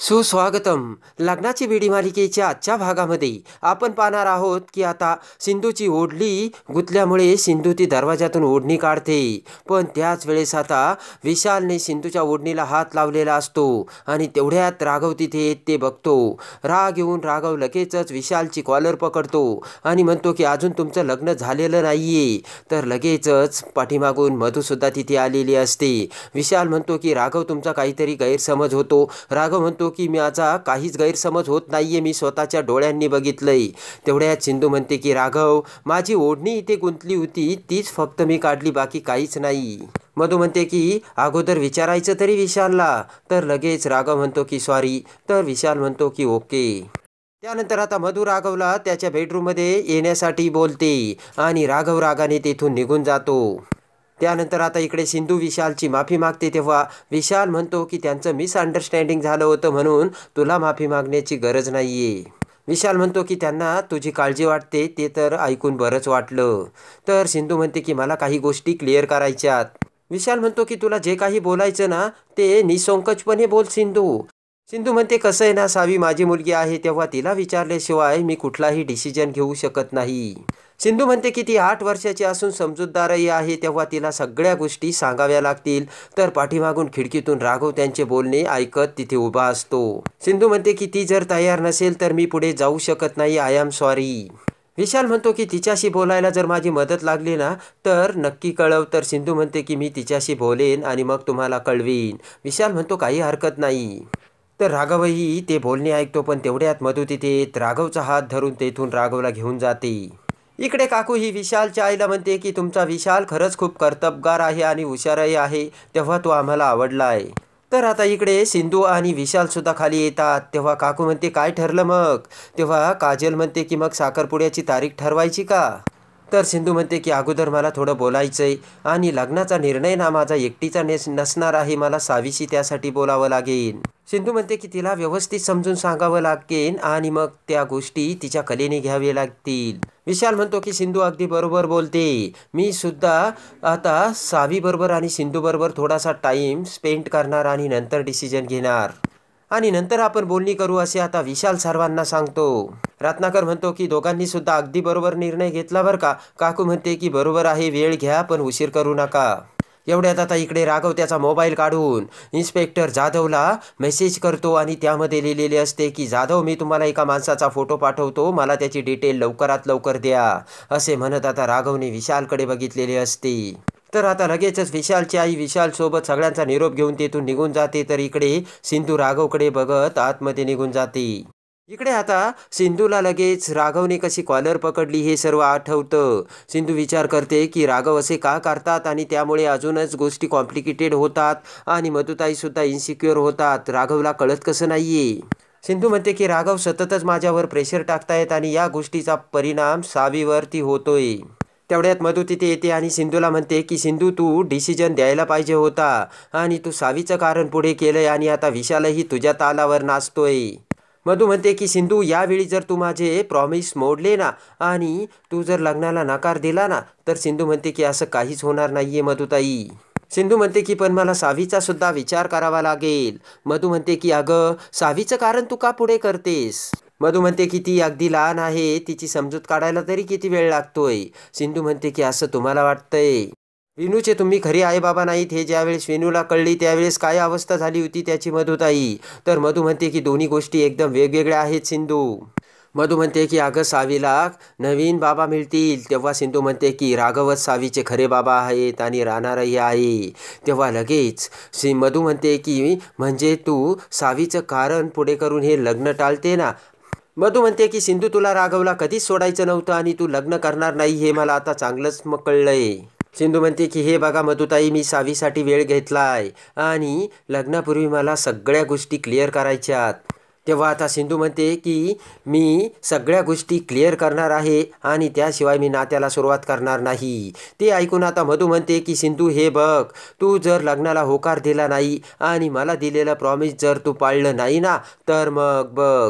सुस्वागतम. लग्नाची बेडी मालिकेच्या आजच्या भागामध्ये आपण पाहणार आहोत की आता सिंधूची ओढणी गुंतल्यामुळे सिंधू ती दरवाजातून ओढणी काढते. पण त्याच वेळेस आता विशालने सिंधूच्या ओढणीला हात लावलेला असतो आणि तेवढ्यात राघव तिथे ते बघतो. राग येऊन राघव लगेचच विशालची कॉलर पकडतो आणि म्हणतो की अजून तुमचं लग्न झालेलं नाहीये. तर लगेचच पाठीमागून मधुसुद्धा तिथे आलेली असते. विशाल म्हणतो की राघव तुमचा काहीतरी गैरसमज होतो. राघव म्हणतो की माझा काहीच गैरसमज होत नाहीये, मी स्वतःच्या डोळ्यांनी बघितलंय. तेवढ्यात सिंधू म्हणते की राघव माझी ओढणी इथे गुंतली होती तीच फक्त मी काढली, बाकी काहीच नाही. मधू म्हणते की अगोदर विचारायचं तरी विशालला. तर लगेच राघव म्हणतो की सॉरी. तर विशाल म्हणतो की ओके. त्यानंतर आता मधू राघवला त्याच्या बेडरूममध्ये येण्यासाठी बोलते आणि राघव रागाने तेथून निघून जातो. त्यानंतर आता इकडे सिंधू विशालची माफी मागते तेव्हा विशाल म्हणतो की त्यांचं मिसअंडरस्टँडिंग झालं होतं म्हणून तुला माफी मागण्याची गरज नाहीये. विशाल म्हणतो की त्यांना तुझी काळजी वाटते ते तर ऐकून बरंच वाटलं. तर सिंधू म्हणते की मला काही गोष्टी क्लिअर करायच्यात. विशाल म्हणतो की तुला जे काही बोलायचं ना ते निसंकोचपणे बोल सिंधू. सिंधू म्हणते कसं आहे ना सावी माझी मुलगी आहे तेव्हा तिला विचारल्याशिवाय मी कुठलाही डिसिजन घेऊ शकत नाही. सिंधू म्हणते की ती 8 वर्षाची असून समजूतदारही आहे तेव्हा तिला सगळ्या गोष्टी सांगाव्या लागतील. तर पाठीमागून खिडकीतून राघव त्यांचे बोलणे ऐकत तिथे उभा असतो. सिंधू म्हणते की ती जर तयार नसेल तर मी पुढे जाऊ शकत नाही, आय एम सॉरी. विशाल म्हणतो की तिच्याशी बोलायला जर माझी मदत लागली ना तर नक्की कळव. तर सिंधू म्हणते की मी तिच्याशी बोलेन आणि मग तुम्हाला कळवीन. विशाल म्हणतो काही हरकत नाही. तर राघवही ते बोलणे ऐकतो. पण तेवढ्यात मधू तिथे राघवचा हात धरून तेथून राघवला घेऊन जाते. इकडे काकू ही विशालच्या आईला म्हणते की तुमचा विशाल खरंच खूप कर्तबगार आहे आणि हुशारही आहे, तेव्हा तो आम्हाला आवडलाय. तर आता इकडे सिंधू आणि विशाल सुद्धा खाली येतात तेव्हा काकू म्हणते काय ठरलं मग. तेव्हा काजल म्हणते की मग साखरपुड्याची तारीख ठरवायची का. तर सिंधू म्हणते की अगोदर मला थोडं बोलायचंय आणि लग्नाचा निर्णय ना माझा एकटीचा नसणार आहे, मला सावीशी त्यासाठी बोलावं लागेल. सिंधू म्हणते की तिला व्यवस्थित समजून सांगावं लागेल आणि मग त्या गोष्टी तिच्या कलेने घ्यावे लागतील. विशाल म्हणतो की सिंधू अगदी बरोबर बोलते, मी सुद्धा आता सावी बरोबर आणि सिंधू बरोबर थोडासा टाइम स्पेंड करणार आणि नंतर डिसिजन घेणार आणि नंतर आपण बोलणी करू असे आता विशाल सर्वांना सांगतो. रत्नाकर म्हणतो की दोघांनी सुद्धा अगदी बरोबर निर्णय घेतला बरं का. काकू म्हणते की बरोबर आहे, वेळ घ्या पण उशीर करू नका. एवढ्यात आता इकडे राघव त्याचा मोबाईल काढून इन्स्पेक्टर जाधवला मेसेज करतो आणि त्यामध्ये लिहिलेले असते की जाधव मी तुम्हाला एका माणसाचा फोटो पाठवतो, मला त्याची डिटेल लवकरात लवकर द्या. असे म्हणत आता राघवने विशालकडे बघितलेले असते. तर आता लगेचच विशालची आई विशालसोबत सगळ्यांचा निरोप घेऊन तेथून निघून जाते. तर इकडे सिंधू राघवकडे बघत आतमध्ये निघून जाते. इकडे आता सिंधूला लगेच राघवने कशी कॉलर पकडली हे सर्व आठवतं. सिंधू विचार करते की राघव असे का करतात आणि त्यामुळे अजूनच गोष्टी कॉम्प्लिकेटेड होतात आणि मधुताई सुद्धा इन्सिक्युअर होतात. राघवला कळत कसं नाहीये. सिंधू म्हणते की राघव सततच माझ्यावर प्रेशर टाकतायत आणि या गोष्टीचा परिणाम सावीवरती होतोय. तेवढ्यात मधू तिथे येते आणि सिंधूला म्हणते की सिंधू तू डिसिजन द्यायला पाहिजे होता आणि तू सावीचं कारण पुढे केलंय आणि आता विशालही तुझ्या तालावर नाचतोय. मधू म्हणते की सिंधू यावेळी जर तू माझे प्रॉमिस मोडले ना आणि तू जर लग्नाला नकार दिला ना तर सिंधू म्हणते की असं काहीच होणार नाहीये मधुताई. सिंधू म्हणते की पण मला सावीचा सुद्धा विचार करावा लागेल. मधू म्हणते की अगं सावीचं कारण तू का पुढे करतेस. मधू म्हणते की ती अगदी लहान आहे, तिची समजूत काढायला तरी किती वेळ लागतोय. सिंधू म्हणते की असं तुम्हाला वाटतंय. विनूचे तुम्ही खरे आई बाबा नाहीत हे ज्यावेळेस विनूला कळली त्यावेळेस काय अवस्था झाली होती त्याची मधुताई. तर मधू म्हणते की दोन्ही गोष्टी एकदम वेगवेगळ्या आहेत सिंधू. मधू म्हणते की अगं सावीला नवीन बाबा मिळतील. तेव्हा सिंधू म्हणते की राघवच सावीचे खरे बाबा आहेत आणि राहणारही आहे. तेव्हा लगेच मधू म्हणते की म्हणजे तू सावीचं कारण पुढे करून हे लग्न टाळते ना. मधू म्हणते की सिंधू तुला राघवला कधीच सोडायचं नव्हतं आणि तू लग्न करणार नाही हे मला आता चांगलंच कळलंय. सिंधू म्हणते की हे बघा मधुताई मी सावीसाठी वेळ घेतलाय आणि लग्नापूर्वी मला सगळ्या गोष्टी क्लिअर करायच्यात. तेव्हा आता सिंधू म्हणते की मी सगळ्या गोष्टी क्लिअर करणार आहे आणि त्याशिवाय मी नात्याला सुरुवात करणार नाही. ते ऐकून आता मधू म्हणते की सिंधू हे बघ, तू जर लग्नाला होकार दिला नाही आणि मला दिलेलं प्रॉमिस जर तू पाळलं नाही ना तर मग बघ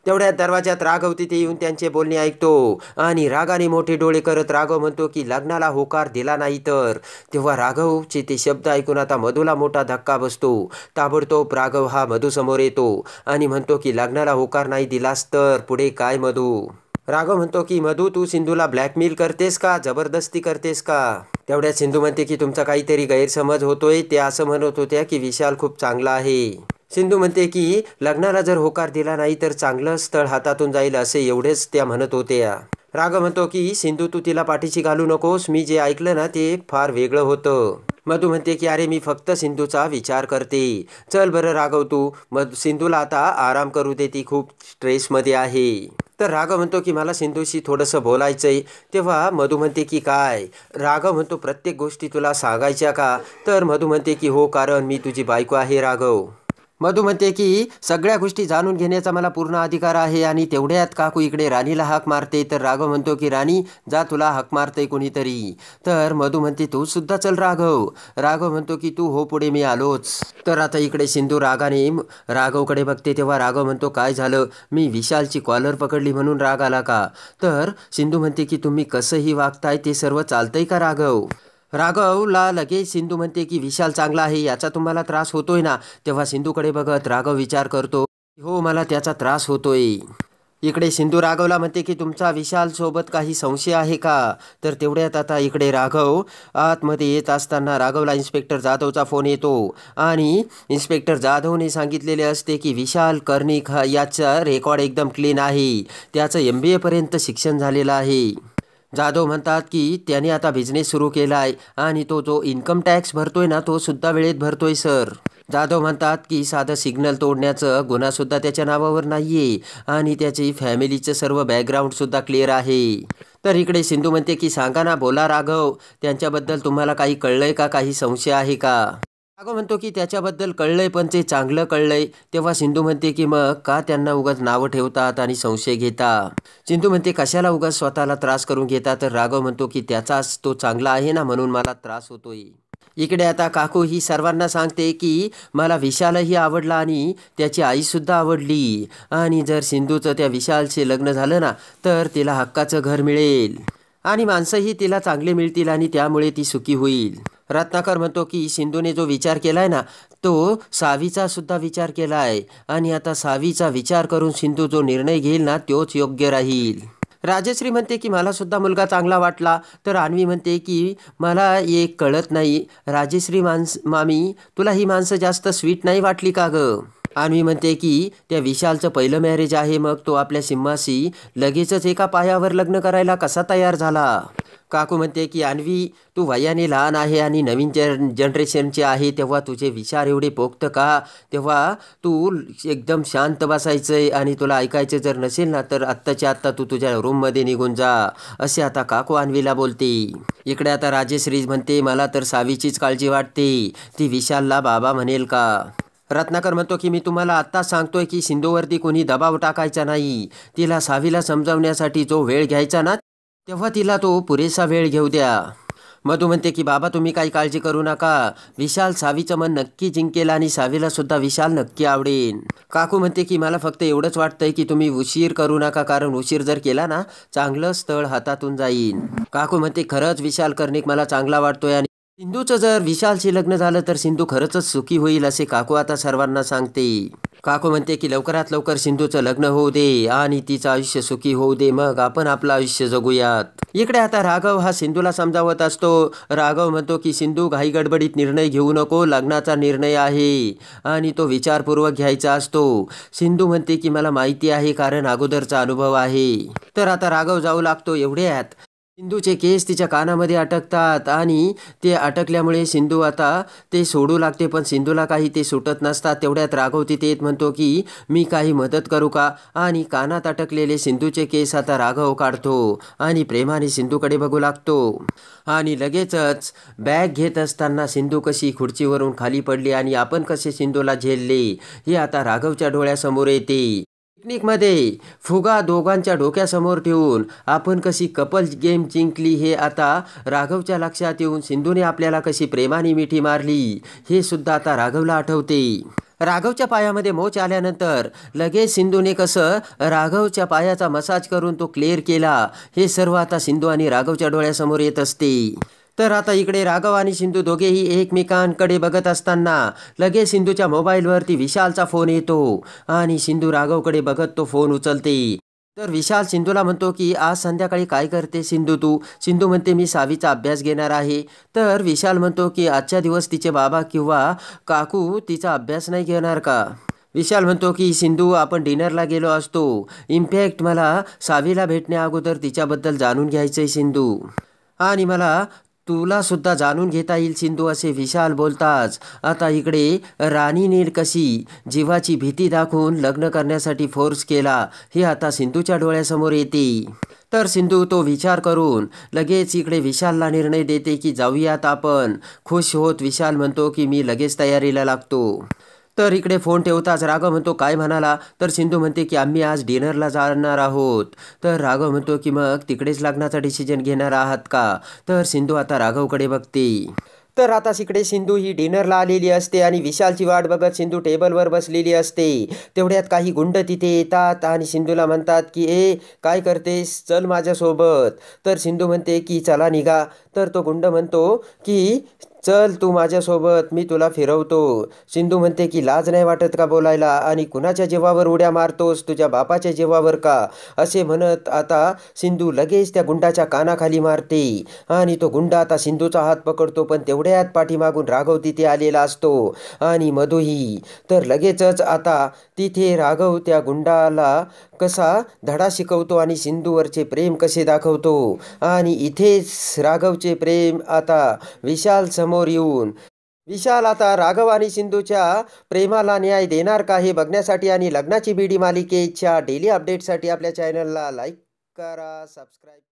तेवढ्यात दरवाजात राघव तिथे येऊन त्यांचे बोलणे ऐकतो आणि रागाने मोठे डोळे करत राघव म्हणतो की लग्नाला होकार दिला नाही तर. तेव्हा राघवचे ते शब्द ऐकून आता मधूला मोठा धक्का बसतो. ताबडतोब राघव हा मधू समोर येतो आणि म्हणतो की लग्नाला होकार नाही दिलास तर पुढे काय मधू. राघव म्हणतो की मधू तू सिंधूला ब्लॅकमेल करतेस का, जबरदस्ती करतेस का. तेवढ्यात सिंधू म्हणते की तुमचा काहीतरी गैरसमज होतोय. ते असं म्हणत होत्या की विशाल खूप चांगला आहे. सिंधू म्हणते की लग्नाला जर होकार दिला नाही तर चांगलं स्थळ हातातून जाईल असे एवढेच त्या म्हणत होत्या. राघव म्हणतो की सिंधू तू तिला पाठीशी घालू नकोस, मी जे ऐकलं ना ते फार वेगळं होतं. मधू म्हणते की अरे मी फक्त सिंधूचा विचार करते. चल बरं राघव तू सिंधूला आता आराम करू दे, ती खूप स्ट्रेसमध्ये आहे. तर राघव म्हणतो की मला सिंधूशी थोडंसं बोलायचंय. तेव्हा मधू म्हणते की काय. राघव म्हणतो प्रत्येक गोष्टी तुला सांगायच्या का. तर मधू म्हणते की हो, कारण मी तुझी बायको आहे राघव. मधू म्हणते की सगळ्या गोष्टी जाणून घेण्याचा मला पूर्ण अधिकार आहे. आणि तेवढ्यात काकू इकडे राणीला हाक मारते. तर राघव म्हणतो की राणी जा, तुला हाक मारते कोणीतरी. तर मधू म्हणते तू सुद्धा चल राघव. राघव म्हणतो की तू हो पुढे, मी आलोच. तर आता इकडे सिंधू रागाने राघवकडे बघते. तेव्हा राघव म्हणतो काय झालं, मी विशालची कॉलर पकडली म्हणून राग आला का. तर सिंधू म्हणते की तुम्ही कसंही वागताय ते सर्व चालतंय का राघव. राघवला लगेच सिंधू म्हणते की विशाल चांगला आहे, याचा तुम्हाला त्रास होतोय ना. तेव्हा सिंधूकडे बघत राघव विचार करतो हो मला त्याचा त्रास होतोय. इकडे सिंधू राघवला म्हणते की तुमचा विशाल सोबत काही संशय आहे का. तर तेवढ्यात आता इकडे राघव आतमध्ये येत असताना राघवला इन्स्पेक्टर जाधवचा फोन येतो आणि इन्स्पेक्टर जाधवने सांगितलेले असते की विशाल कर्णिक याचा रेकॉर्ड एकदम क्लीन आहे, त्याचं MBA पर्यंत शिक्षण झालेलं आहे. जाधव म्हणतात की त्याने आता बिझनेस सुरू केला आहे आणि तो जो इन्कम टॅक्स भरतोय ना तो सुद्धा वेळेत भरतोय सर. जाधव म्हणतात की साधं सिग्नल तोडण्याचं गुन्हासुद्धा त्याच्या नावावर नाही आहे आणि त्याची फॅमिलीचं सर्व बॅकग्राऊंडसुद्धा क्लिअर आहे. तर इकडे सिंधू म्हणते की सांगा ना, बोला राघव, त्यांच्याबद्दल तुम्हाला काही कळलंय का, काही संशय आहे का. राघव म्हणतो की त्याच्याबद्दल कळलंय पण ते चांगलं कळलंय. तेव्हा सिंधू म्हणते की मग का त्यांना उगाच नावं ठेवतात आणि संशय घेता. सिंधू म्हणते कशाला उगाच स्वतःला त्रास करून घेता. तर राघव म्हणतो की त्याचाच तो चांगला आहे ना म्हणून मला त्रास होतोय. इकडे आता काकू ही सर्वांना सांगते की मला विशालही आवडला आणि त्याची आईसुद्धा आवडली आणि जर सिंधूचं त्या विशालशी लग्न झालं ना तर तिला हक्काचं घर मिळेल आणि माणसंही तिला चांगले मिळतील आणि त्यामुळे ती सुखी होईल. रत्नाकर म्हणतो की सिंधूने जो विचार केलाय ना तो सावीचा सुद्धा विचार केलाय आणि आता सावीचा विचार करून सिंधू जो निर्णय घेईल ना तोच योग्य राहील. राजश्री म्हणते की मला सुद्धा मुलगा चांगला वाटला. तर अन्वी म्हणते की मला एक कळत नाही राजश्री मामी, तुला ही माणसं जास्त स्वीट नाही वाटली का गं. अन्वी म्हणते की त्या विशालचं पहिलं मॅरेज आहे, मग तो आपल्या सिम्माशी लगेचच एका पायावर लग्न करायला कसा तयार झाला. काकू म्हणते की अन्वी तू वयाने लहान आहे आणि नवीन जनरेशनचे आहे, तेव्हा तुझे विचार एवढे पोक्त का. तेव्हा तू एकदम शांत बसायचंय आणि तुला ऐकायचं जर नसेल ना तर आत्ताच्या आत्ता तू तुझ्या रूममध्ये निघून जा, असे आता काकू अन्वीला बोलते. इकडे आता राजेश्री म्हणते मला तर सावीचीच काळजी वाटते, ती विशालला बाबा म्हणेल का. रत्नाकर म्हणतो की मी तुम्हाला आत्ताच सांगतोय की सिंधूवरती कोणी दबाव टाकायचा नाही. तिला सावीला समजावण्यासाठी जो वेळ घ्यायचा ना तेव्हा तिला तो पुरेसा वेळ घेऊ द्या. मधू म्हणते की बाबा तुम्ही काही काळजी करू नका, विशाल सावीचं मन नक्की जिंकेल आणि सावीला सुद्धा विशाल नक्की आवडेल. काकू म्हणते की मला फक्त एवढंच वाटतंय की तुम्ही उशीर करू नका, कारण उशीर जर केला ना चांगलं स्थळ हातातून जाईल. काकू म्हणते खरंच विशाल कर्णिक मला चांगला वाटतोय आणि सिंधूचं जर विशालशी लग्न झालं तर सिंधू खरंच सुखी होईल, असे काकू आता सर्वांना सांगते. काकू म्हणते की लवकरात लवकर सिंधूचं लग्न होऊ दे आणि तिचं आयुष्य सुखी होऊ दे, मग आपण आपलं आयुष्य जगूयात. इकडे आता राघव हा सिंधूला समजावत असतो. राघव म्हणतो की सिंधू घाई गडबडीत निर्णय घेऊ नको, लग्नाचा निर्णय आहे आणि तो विचारपूर्वक घ्यायचा असतो. सिंधू म्हणते की मला माहिती आहे कारण अगोदरचा अनुभव आहे. तर आता राघव जाऊ लागतो. एवढ्यात सिंधूचे केस तिच्या कानामध्ये अटकतात आणि ते अटकल्यामुळे सिंधू आता ते सोडू लागते, पण सिंधूला काही ते सुटत नसतात. तेवढ्यात राघव तिथे येत म्हणतो की मी काही मदत करू का, आणि कानात अटकलेले सिंधूचे केस आता राघव काढतो आणि प्रेमाने सिंधूकडे बघू लागतो. आणि लगेचच बॅग घेत असताना सिंधू कशी खुर्चीवरून खाली पडली आणि आपण कसे सिंधूला झेलले हे आता राघवच्या डोळ्यासमोर येते. पिकनिकमध्ये फुगा दोघांच्या डोक्यासमोर ठेवून आपण कशी कपल गेम जिंकली हे आता राघवच्या लक्षात येऊन सिंधूने आपल्याला कशी प्रेमाने मिठी मारली हे सुद्धा आता राघवला आठवते. राघवच्या पायामध्ये मोच आल्यानंतर लगेच सिंधूने कसं राघवच्या पायाचा मसाज करून तो क्लिअर केला, हे सर्व आता सिंधू आणि राघवच्या डोळ्यासमोर येत असते. तर आता इकडे राघव आणि सिंधू दोघेही एकमेकांकडे बघत असताना लगेच सिंधूच्या मोबाईलवरती विशालचा फोन येतो आणि सिंधू राघवकडे बघत तो फोन उचलते. तर विशाल सिंधूला म्हणतो की आज संध्याकाळी काय करते सिंधू तू? सिंधू म्हणते मी 6वीचा अभ्यास घेणार आहे. तर विशाल म्हणतो की आजच्या दिवस तिचे बाबा किंवा काकू तिचा अभ्यास नाही घेणार का? विशाल म्हणतो की सिंधू आपण डिनरला गेलो असतो. इनफॅक्ट मला 6वीला भेटण्या अगोदर तिच्याबद्दल जाणून घ्यायचंय सिंधू, आणि मला तुला सुद्धा जाणून घेता येईल सिंधू, असे विशाल बोलताच आता इकडे राणीने कशी जीवाची भीती दाखवून लग्न करण्यासाठी फोर्स केला, हे आता सिंधूच्या डोळ्यासमोर येते. तर सिंधू तो विचार करून लगेच इकडे विशालला निर्णय देते की जाऊयात आपण. खुश होत विशाल म्हणतो की मी लगेच तयारीला लागतो. तर इकडे फोन ठेवताच राघव म्हणतो काय म्हणाला? तर सिंधू म्हणते की आम्ही आज डिनरला जाणार आहोत. तर राघव म्हणतो की मग तिकडेच लग्नाचा डिसिजन घेणार आहात का? तर सिंधू आता राघवकडे बघते. तर आता इकडे सिंधू ही डिनरला आलेली असते आणि विशालची वाट बघत सिंधू टेबलवर बसलेली असते. तेवढ्यात काही गुंड तिथे येतात आणि सिंधूला म्हणतात की ए काय करतेस, चल माझ्यासोबत. तर सिंधू म्हणते की चला निघा. तर तो गुंड म्हणतो की चल तू माझ्यासोबत, मी तुला फिरवतो. सिंधू म्हणते की लाज नाही वाटत का बोलायला, आणि कुणाच्या जीवावर उड्या मारतोस, तुझ्या बापाच्या जीवावर का? असे म्हणत आता सिंधू लगेच त्या गुंडाच्या कानाखाली मारते आणि तो गुंड आता सिंधूचा हात पकडतो. पण तेवढ्यात पाठीमागून राघव तिथे आलेला असतो आणि मधुही. तर लगेचच आता तिथे राघव त्या गुंडाला कसा धडा शिकवतो आणि सिंधूवरचे प्रेम कसे दाखवतो. आणि इथेच राघवचे प्रेम आता विशाल समोर येऊन, विशाल आता राघव आणि सिंधूच्या प्रेमाला न्याय देणार का हे बघण्यासाठी आणि लग्नाची बीडी मालिकेच्या डेली अपडेटसाठी आपल्या चॅनलला लाईक करा, सबस्क्राईब